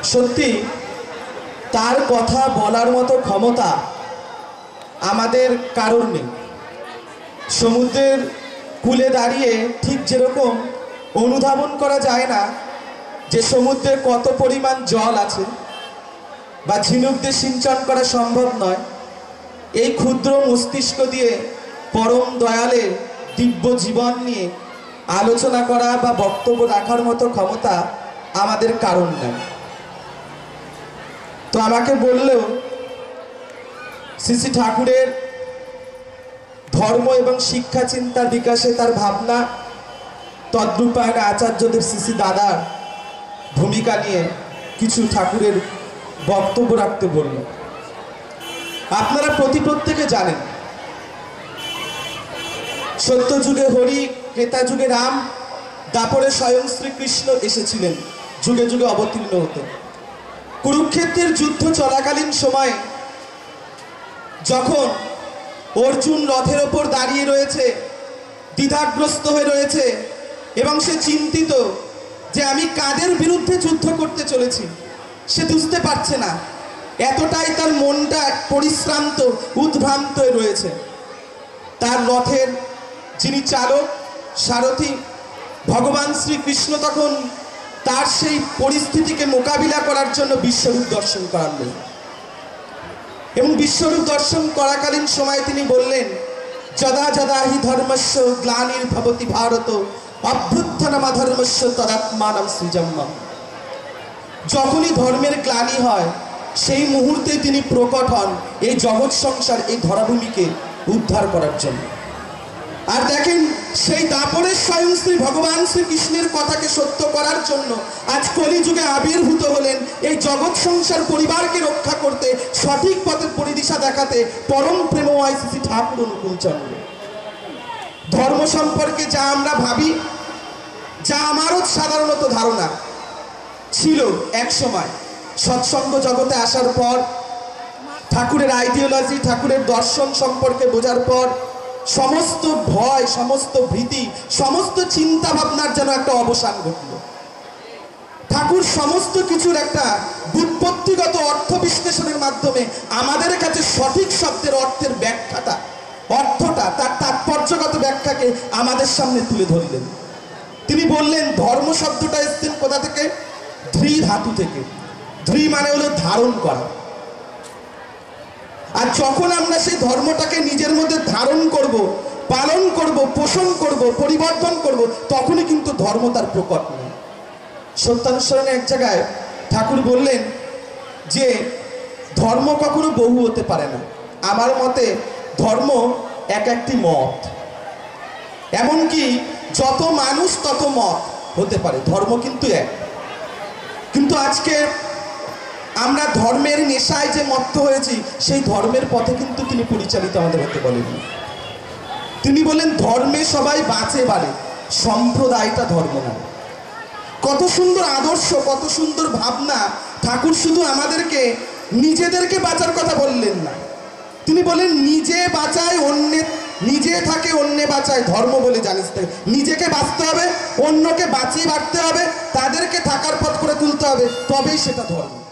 সত্যি তার কথা বলার মতো ক্ষমতা আমাদের কারোর নেই। সমুদ্রের কূলে দাঁড়িয়ে ঠিক যেরকম অনুধাবন করা যায় না যে সমুদ্রে কত পরিমাণ জল আছে বা ঝিনুক দিয়ে সিঞ্চন করা সম্ভব নয়, এই ক্ষুদ্র মস্তিষ্ক দিয়ে পরম দয়ালের দিব্য জীবন নিয়ে আলোচনা করা বা বক্তব্য রাখার মতো ক্ষমতা আমাদের কারণ নেই। তো আমাকে বললেও শ্রী শ্রী ঠাকুরের ধর্ম এবং শিক্ষা চিন্তার বিকাশে তার ভাবনা, তদ্রূপায়নে আচার্যদের শ্রী শ্রী দাদার ভূমিকা নিয়ে কিছু ঠাকুরের বক্তব্য রাখতে বলল। আপনারা প্রত্যেকে জানেন সত্যযুগে হরি, ত্রেতা যুগে রাম, দাপরে স্বয়ং শ্রীকৃষ্ণ এসেছিলেন যুগে যুগে অবতীর্ণ হতে। কুরুক্ষেত্রের যুদ্ধ চলাকালীন সময়ে যখন অর্জুন রথের ওপর দাঁড়িয়ে রয়েছে, দ্বিধাগ্রস্ত হয়ে রয়েছে এবং সে চিন্তিত যে আমি কাদের বিরুদ্ধে যুদ্ধ করতে চলেছি, সে বুঝতে পারছে না, এতটাই তার মনটা পরিশ্রান্ত, উদ্ভ্রান্ত হয়ে রয়েছে। তার রথের যিনি চালক, সারথি ভগবান শ্রীকৃষ্ণ তখন তার সেই পরিস্থিতিকে মোকাবিলা করার জন্য বিশ্বরূপ দর্শন করালেন এবং বিশ্বরূপ দর্শন করাকালীন সময় তিনি বললেন, যদা যদা হি ধর্মস্য গ্লানির্ভবতি ভারত অভ্যুত্থানমধর্মস্য তদাত্মানম সৃজম্যম। যখনই ধর্মের গ্লানি হয় সেই মুহূর্তে তিনি প্রকট হন এই জগৎ সংসার, এই ধরাভূমিকে উদ্ধার করার জন্য। আর দেখেন, সেই দাপরের স্বয়ং শ্রী ভগবান শ্রীকৃষ্ণের কথাকে সত্য করার জন্য আজ কলিযুগে আবির্ভূত হলেন এই জগৎ সংসার পরিবারকে রক্ষা করতে, সঠিক পথের পরিদিশা দেখাতে পরম প্রেমময় শ্রী ঠাকুর অনুকূলচন্দ্র। ধর্ম সম্পর্কে যা আমরা ভাবি, যা আমারও সাধারণত ধারণা ছিল এক সময়, সৎসঙ্গ জগতে আসার পর, ঠাকুরের আইডিওলজি, ঠাকুরের দর্শন সম্পর্কে বোঝার পর সমস্ত ভয়, সমস্ত ভীতি, সমস্ত চিন্তা ভাবনার যেন একটা অবসান ঘটল। ঠাকুর সমস্ত কিছুর একটা ব্যুৎপত্তিগত অর্থ বিশ্লেষণের মাধ্যমে আমাদের কাছে সঠিক শব্দের অর্থের ব্যাখ্যাটা, অর্থটা, তার তাৎপর্যগত ব্যাখ্যাকে আমাদের সামনে তুলে ধরলেন। তিনি বললেন, ধর্ম শব্দটা এসছেন কোথা থেকে? ধৃ ধাতু থেকে। ধৃ মানে হলো ধারণ করা। আর যখন আমরা সেই ধর্মটাকে নিজের মধ্যে ধারণ করব, পালন করব, পোষণ করব, পরিবর্তন করব, তখনই কিন্তু ধর্ম তার প্রকট নেই। সত্যানুসরণে এক জায়গায় ঠাকুর বললেন যে ধর্ম কখনো বহু হতে পারে না। আমার মতে ধর্ম এক একটি মত, এমনকি যত মানুষ তত মত হতে পারে, ধর্ম কিন্তু এক। কিন্তু আজকে আমরা ধর্মের নেশায় যে মত্ত হয়েছি, সেই ধর্মের পথে কিন্তু তিনি পরিচালিত আমাদের হতে বলেননি। তিনি বলেন, ধর্মে সবাই বাঁচে বাড়ে, সম্প্রদায়টা ধর্ম না। কত সুন্দর আদর্শ, কত সুন্দর ভাবনা। ঠাকুর শুধু আমাদেরকে নিজেদেরকে বাঁচার কথা বললেন না, তিনি বলেন নিজে বাঁচায় অন্যে, নিজে থাকে অন্যে বাঁচায়, ধর্ম বলে জানিস। নিজেকে বাঁচতে হবে, অন্যকে বাঁচিয়ে বাড়তে হবে, তাদেরকে থাকার পথ করে তুলতে হবে, তবেই সেটা ধর্ম।